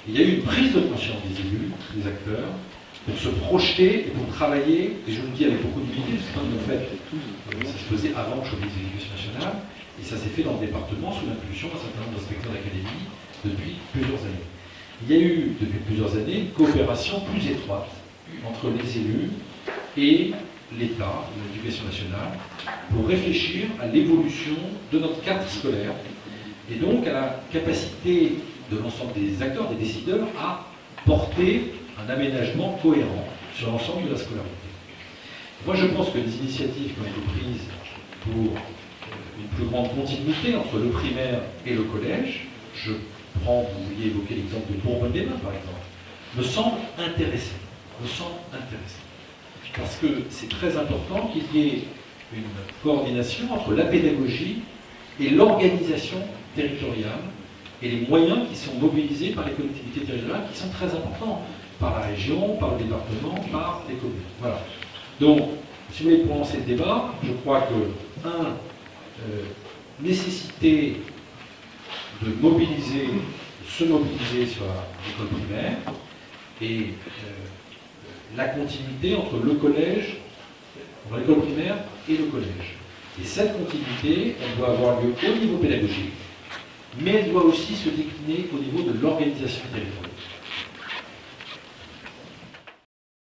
Il y a eu une prise de conscience des élus, des acteurs, pour se projeter et pour travailler, et je vous le dis avec beaucoup d'humilité, parce que en fait, ça se faisait avant que je sois ministre de l'Éducation nationale, et ça s'est fait dans le département sous l'impulsion d'un certain nombre d'inspecteurs d'académie depuis plusieurs années. Il y a eu, depuis plusieurs années, une coopération plus étroite entre les élus et l'État, l'Éducation nationale, pour réfléchir à l'évolution de notre cadre scolaire, et donc à la capacité de l'ensemble des acteurs, des décideurs, à porter un aménagement cohérent sur l'ensemble de la scolarité. Moi, je pense que les initiatives qui ont été prises pour une plus grande continuité entre le primaire et le collège, je prends, vous vouliez évoquer l'exemple de Bourbonne-les-Bains, par exemple, me semblent intéressantes. Parce que c'est très important qu'il y ait une coordination entre la pédagogie et l'organisation territoriale et les moyens qui sont mobilisés par les collectivités territoriales qui sont très importants, par la région, par le département, par les communes. Voilà. Donc, si vous voulez, pour lancer le débat, je crois que, nécessité de mobiliser, de se mobiliser sur l'école primaire et la continuité entre le collège, entre l'école primaire et le collège. Et cette continuité, elle doit avoir lieu au niveau pédagogique, mais elle doit aussi se décliner au niveau de l'organisation territoriale.